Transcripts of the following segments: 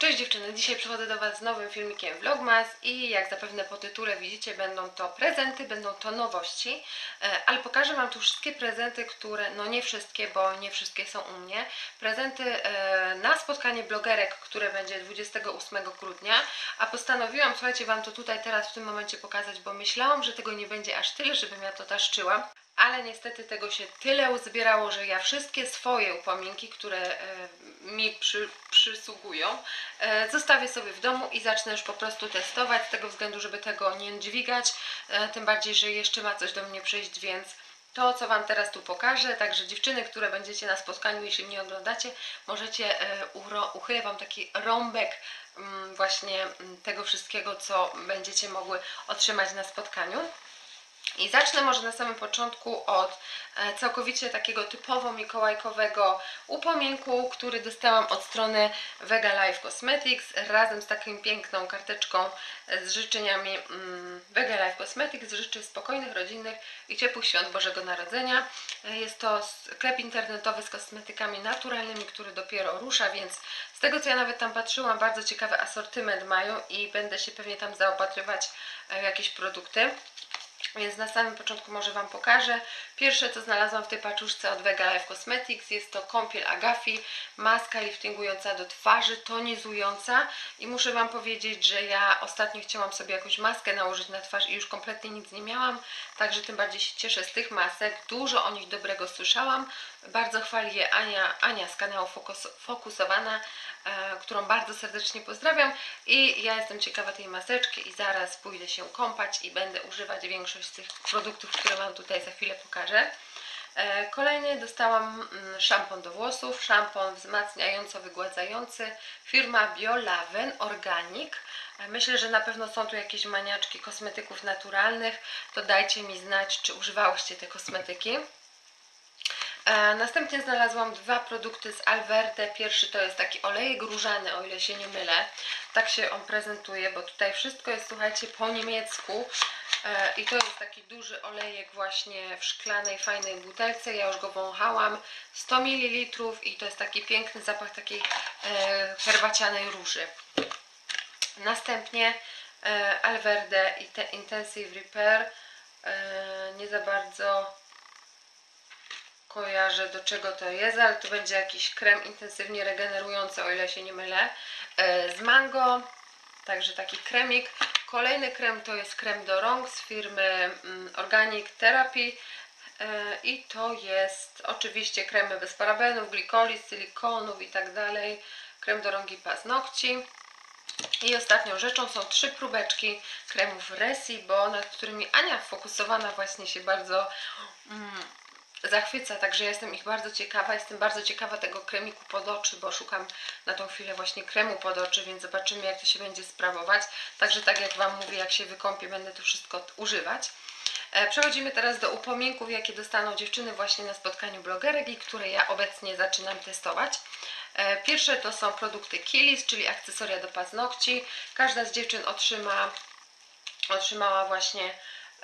Cześć dziewczyny, dzisiaj przychodzę do Was z nowym filmikiem Vlogmas i jak zapewne po tytule widzicie, będą to prezenty, będą to nowości, ale pokażę Wam tu wszystkie prezenty, które, no nie wszystkie, bo nie wszystkie są u mnie, prezenty na spotkanie blogerek, które będzie 28 grudnia, a postanowiłam, słuchajcie, Wam to tutaj teraz w tym momencie pokazać, bo myślałam, że tego nie będzie aż tyle, żebym ja to taszczyła. Ale niestety tego się tyle uzbierało, że ja wszystkie swoje upominki, które mi przysługują, zostawię sobie w domu i zacznę już po prostu testować, z tego względu, żeby tego nie dźwigać, tym bardziej, że jeszcze ma coś do mnie przyjść, więc to, co Wam teraz tu pokażę, także dziewczyny, które będziecie na spotkaniu, jeśli mnie oglądacie, możecie, uchylę Wam taki rąbek właśnie tego wszystkiego, co będziecie mogły otrzymać na spotkaniu. I zacznę może na samym początku od całkowicie takiego typowo mikołajkowego upominku, który dostałam od strony Vega Life Cosmetics razem z taką piękną karteczką z życzeniami Vega Life Cosmetics. Życzę spokojnych, rodzinnych i ciepłych świąt Bożego Narodzenia. Jest to sklep internetowy z kosmetykami naturalnymi, który dopiero rusza, więc z tego, co ja nawet tam patrzyłam, bardzo ciekawy asortyment mają i będę się pewnie tam zaopatrywać w jakieś produkty. Więc na samym początku może Wam pokażę. Pierwsze, co znalazłam w tej paczuszce od Vega Life Cosmetics, jest to kąpiel Agafi, maska liftingująca do twarzy, tonizująca. I muszę Wam powiedzieć, że ja ostatnio chciałam sobie jakąś maskę nałożyć na twarz i już kompletnie nic nie miałam. Także tym bardziej się cieszę z tych masek. Dużo o nich dobrego słyszałam. Bardzo chwali je Ania z kanału Fokusowana, którą bardzo serdecznie pozdrawiam. I ja jestem ciekawa tej maseczki i zaraz pójdę się kąpać i będę używać większość z tych produktów, które Wam tutaj za chwilę pokażę. Kolejny dostałam szampon do włosów, szampon wzmacniająco-wygładzający, firma Biolaven Organic. Myślę, że na pewno są tu jakieś maniaczki kosmetyków naturalnych, to dajcie mi znać, czy używałyście te kosmetyki. Następnie znalazłam dwa produkty z Alverde. Pierwszy to jest taki olejek różany, o ile się nie mylę. Tak się on prezentuje, bo tutaj wszystko jest, słuchajcie, po niemiecku. I to jest taki duży olejek właśnie w szklanej, fajnej butelce. Ja już go wąchałam. 100 ml i to jest taki piękny zapach takiej herbacianej róży. Następnie Alverde Intensive Repair. Nie za bardzo kojarzę, do czego to jest, ale to będzie jakiś krem intensywnie regenerujący, o ile się nie mylę, z mango, także taki kremik. Kolejny krem to jest krem do rąk z firmy Organic Therapy i to jest oczywiście kremy bez parabenów, glikoliz, silikonów i tak dalej, krem do rąk i paznokci. I ostatnią rzeczą są 3 próbeczki kremów Resi, bo nad którymi Ania Fokusowana właśnie się bardzo zachwyca, także ja jestem ich bardzo ciekawa. Jestem bardzo ciekawa tego kremiku pod oczy, bo szukam na tą chwilę właśnie kremu pod oczy, więc zobaczymy, jak to się będzie sprawować. Także tak jak Wam mówię, jak się wykąpię, będę to wszystko używać. Przechodzimy teraz do upominków, jakie dostaną dziewczyny właśnie na spotkaniu blogerek i które ja obecnie zaczynam testować. Pierwsze to są produkty Kiehl's, czyli akcesoria do paznokci. Każda z dziewczyn otrzymała właśnie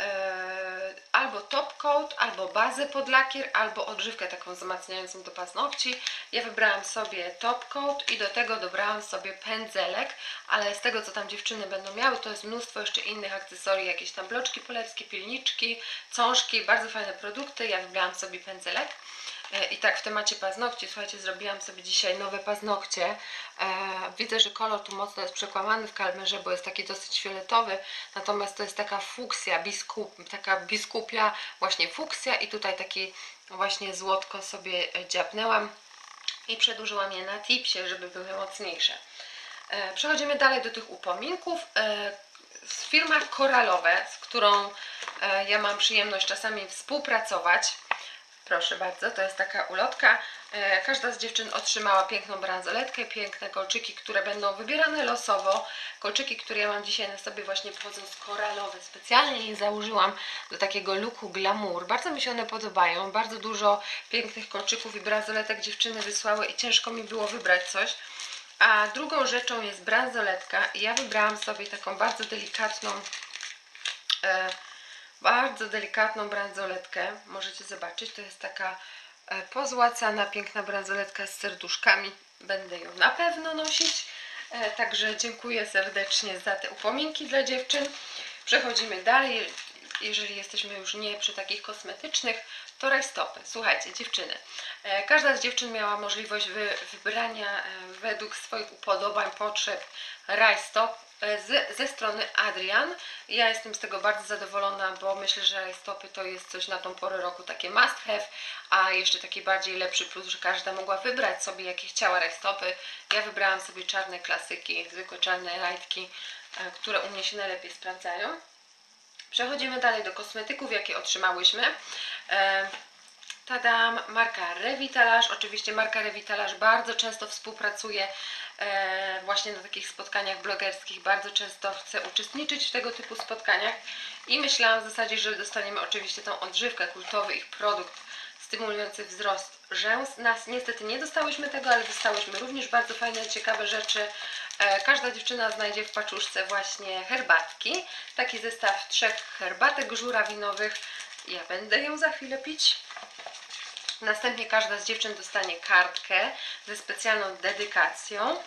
albo top coat, albo bazę pod lakier, albo odżywkę taką wzmacniającą do paznokci. Ja wybrałam sobie top coat i do tego dobrałam sobie pędzelek, ale z tego, co tam dziewczyny będą miały, to jest mnóstwo jeszcze innych akcesorii, jakieś tam bloczki polewskie, pilniczki, cążki, bardzo fajne produkty. Ja wybrałam sobie pędzelek. I tak w temacie paznokci, słuchajcie, zrobiłam sobie dzisiaj nowe paznokcie. Widzę, że kolor tu mocno jest przekłamany w kalmerze, bo jest taki dosyć fioletowy, natomiast to jest taka fuksja, taka biskupia, właśnie fuksja i tutaj taki właśnie złotko sobie dziabnęłam i przedłużyłam je na tipsie, żeby były mocniejsze. Przechodzimy dalej do tych upominków. Firma Koralowe, z którą ja mam przyjemność czasami współpracować. Proszę bardzo, to jest taka ulotka. Każda z dziewczyn otrzymała piękną bransoletkę, piękne kolczyki, które będą wybierane losowo. Kolczyki, które ja mam dzisiaj na sobie, właśnie pochodzą z Koralowe. Specjalnie je założyłam do takiego looku glamour. Bardzo mi się one podobają. Bardzo dużo pięknych kolczyków i bransoletek dziewczyny wysłały i ciężko mi było wybrać coś. A drugą rzeczą jest bransoletka. Ja wybrałam sobie taką bardzo delikatną bransoletkę. Możecie zobaczyć, to jest taka pozłacana, piękna bransoletka z serduszkami. Będę ją na pewno nosić. Także dziękuję serdecznie za te upominki dla dziewczyn. Przechodzimy dalej. Jeżeli jesteśmy już nie przy takich kosmetycznych, to rajstopy. Słuchajcie, dziewczyny, każda z dziewczyn miała możliwość wybrania według swoich upodobań, potrzeb rajstop ze strony Adrian. Ja jestem z tego bardzo zadowolona, bo myślę, że rajstopy to jest coś na tą porę roku takie must have, a jeszcze taki bardziej lepszy plus, że każda mogła wybrać sobie jakie chciała rajstopy. Ja wybrałam sobie czarne klasyki, zwykłe czarne rajtki, które u mnie się najlepiej sprawdzają. Przechodzimy dalej do kosmetyków, jakie otrzymałyśmy. Tadam, marka Revitalage. Oczywiście marka Revitalage bardzo często współpracuje właśnie na takich spotkaniach blogerskich. Bardzo często chce uczestniczyć w tego typu spotkaniach i myślałam w zasadzie, że dostaniemy oczywiście tą odżywkę, kultowy ich produkt stymulujący wzrost rzęs. Nas niestety nie dostałyśmy tego, ale dostałyśmy również bardzo fajne, ciekawe rzeczy. Każda dziewczyna znajdzie w paczuszce właśnie herbatki. Taki zestaw 3 herbatek żurawinowych. Ja będę ją za chwilę pić. Następnie każda z dziewczyn dostanie kartkę ze specjalną dedykacją.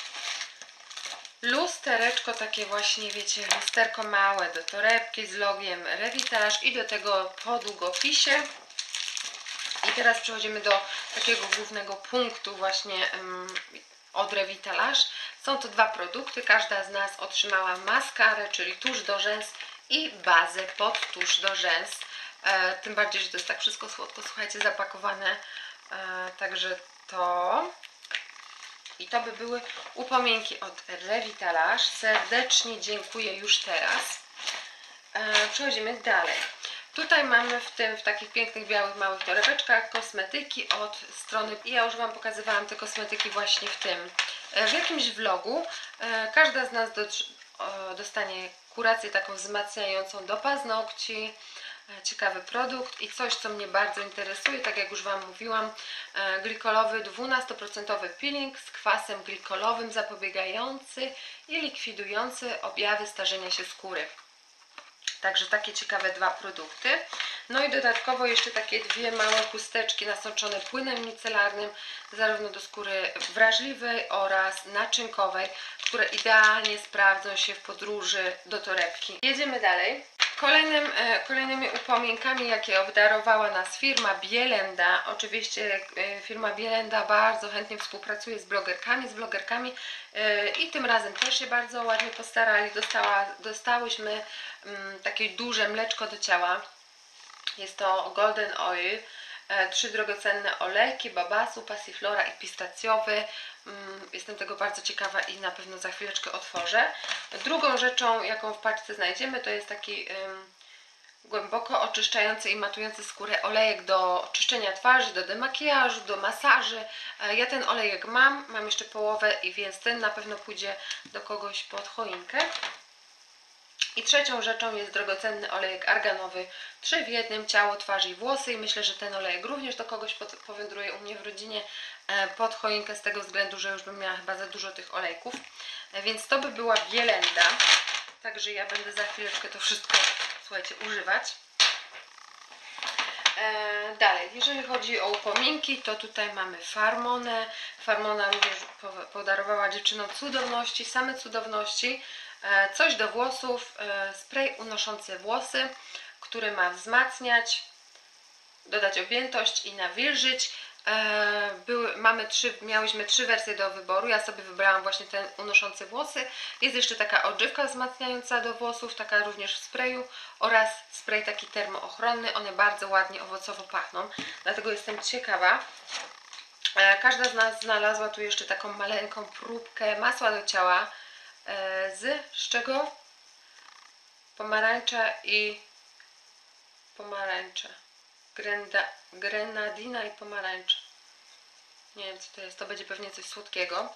Lustereczko takie właśnie, wiecie, lusterko małe do torebki z logiem Revitalage i do tego po długopisie. I teraz przechodzimy do takiego głównego punktu właśnie od Revitalage. Są to 2 produkty. Każda z nas otrzymała maskarę, czyli tusz do rzęs i bazę pod tusz do rzęs. Tym bardziej, że to jest tak wszystko słodko, słuchajcie, zapakowane. Także to... I to by były upominki od Revitalage. Serdecznie dziękuję już teraz. Przechodzimy dalej. Tutaj mamy w takich pięknych, białych, małych torebeczkach kosmetyki od strony... Ja już Wam pokazywałam te kosmetyki właśnie w jakimś vlogu. Każda z nas dostanie kurację taką wzmacniającą do paznokci. Ciekawy produkt i coś, co mnie bardzo interesuje, tak jak już Wam mówiłam, glikolowy 12% peeling z kwasem glikolowym zapobiegający i likwidujący objawy starzenia się skóry. Także takie ciekawe 2 produkty. No i dodatkowo jeszcze takie 2 małe chusteczki nasączone płynem micelarnym, zarówno do skóry wrażliwej oraz naczynkowej, które idealnie sprawdzą się w podróży do torebki. Jedziemy dalej. Kolejnymi upominkami, jakie obdarowała nas firma Bielenda. Oczywiście firma Bielenda bardzo chętnie współpracuje z blogerkami i tym razem też się bardzo ładnie postarali. Dostałyśmy takie duże mleczko do ciała. Jest to Golden Oil. 3 drogocenne olejki, babasu, passiflora i pistacjowy. Jestem tego bardzo ciekawa i na pewno za chwileczkę otworzę. Drugą rzeczą, jaką w paczce znajdziemy, to jest taki głęboko oczyszczający i matujący skórę olejek do czyszczenia twarzy, do demakijażu, do masaży. Ja ten olejek mam jeszcze połowę i więc ten na pewno pójdzie do kogoś pod choinkę. I trzecią rzeczą jest drogocenny olejek arganowy 3 w 1, ciało, twarz i włosy. I myślę, że ten olejek również do kogoś powędruje u mnie w rodzinie pod choinkę, z tego względu, że już bym miała chyba za dużo tych olejków. Więc to by była Bielenda. Także ja będę za chwileczkę to wszystko, słuchajcie, używać. Dalej, jeżeli chodzi o upominki, to tutaj mamy Farmonę. Farmona również podarowała dziewczynom cudowności, same cudowności. Coś do włosów, spray unoszący włosy, który ma wzmacniać, dodać objętość i nawilżyć. Miałyśmy 3 wersje do wyboru. Ja sobie wybrałam właśnie ten unoszący włosy. Jest jeszcze taka odżywka wzmacniająca do włosów, taka również w sprayu, oraz spray taki termoochronny. One bardzo ładnie owocowo pachną, dlatego jestem ciekawa. Każda z nas znalazła tu jeszcze taką maleńką próbkę masła do ciała z czego? Pomarańcza i pomarańcza. Grenadina i pomarańcza. Nie wiem, co to jest. To będzie pewnie coś słodkiego.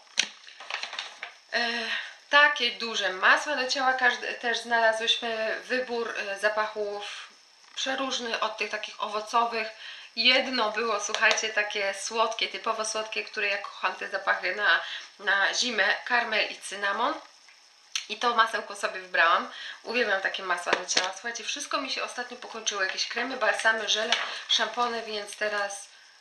Takie duże masła do ciała też znalazłyśmy. Wybór zapachów przeróżny, od tych takich owocowych. Jedno było, słuchajcie, takie słodkie, typowo słodkie, które ja kocham te zapachy na zimę. Karmel i cynamon. I to masełko sobie wybrałam. Uwielbiam takie masła do ciała. Słuchajcie, wszystko mi się ostatnio pokończyło. Jakieś kremy, balsamy, żele, szampony, więc teraz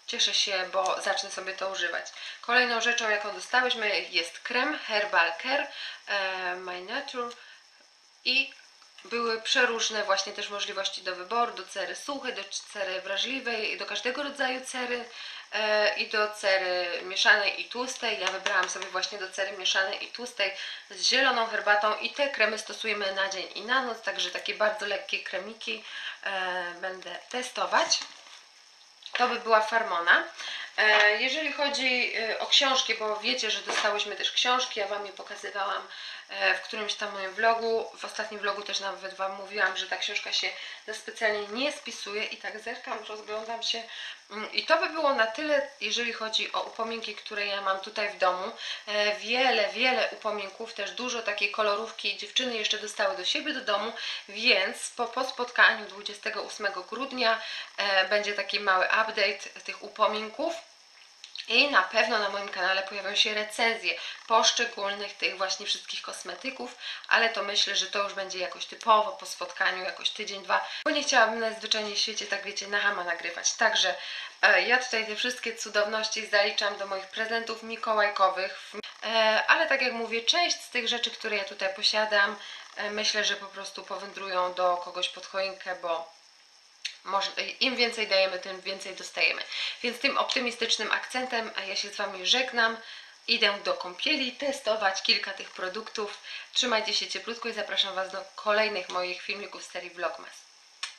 cieszę się, bo zacznę sobie to używać. Kolejną rzeczą, jaką dostałyśmy, jest krem Herbal Care My Nature i były przeróżne właśnie też możliwości do wyboru, do cery suchej, do cery wrażliwej, do każdego rodzaju cery i do cery mieszanej i tłustej. Ja wybrałam sobie właśnie do cery mieszanej i tłustej z zieloną herbatą i te kremy stosujemy na dzień i na noc, także takie bardzo lekkie kremiki będę testować. To by była Farmona. Jeżeli chodzi o książki, bo wiecie, że dostałyśmy też książki, ja Wam je pokazywałam w którymś tam moim vlogu. W ostatnim vlogu też nawet Wam mówiłam, że ta książka się specjalnie nie spisuje i tak zerkam, rozglądam się i to by było na tyle, jeżeli chodzi o upominki, które ja mam tutaj w domu. Wiele upominków, też dużo takiej kolorówki dziewczyny jeszcze dostały do siebie do domu, więc po spotkaniu 28 grudnia będzie taki mały update tych upominków. I na pewno na moim kanale pojawią się recenzje poszczególnych tych właśnie wszystkich kosmetyków, ale to myślę, że to już będzie jakoś typowo po spotkaniu, jakoś tydzień, dwa, bo nie chciałabym najzwyczajniej w świecie, tak wiecie, na chama nagrywać. Także ja tutaj te wszystkie cudowności zaliczam do moich prezentów mikołajkowych, ale tak jak mówię, część z tych rzeczy, które ja tutaj posiadam, myślę, że po prostu powędrują do kogoś pod choinkę, bo im więcej dajemy, tym więcej dostajemy. Więc tym optymistycznym akcentem ja się z Wami żegnam. Idę do kąpieli testować kilka tych produktów. Trzymajcie się cieplutko i zapraszam Was do kolejnych moich filmików z serii Vlogmas.